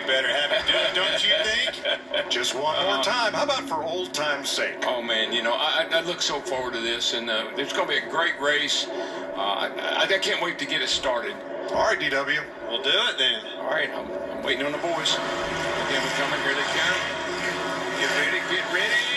better have it do it, don't you think? Just one more time. How about for old time's sake? Oh, man, you know, I look so forward to this, and it's going to be a great race. I can't wait to get it started. All right, DW. We'll do it then. All right, I'm waiting on the boys. Again, we're coming. Here they come. Get ready, get ready.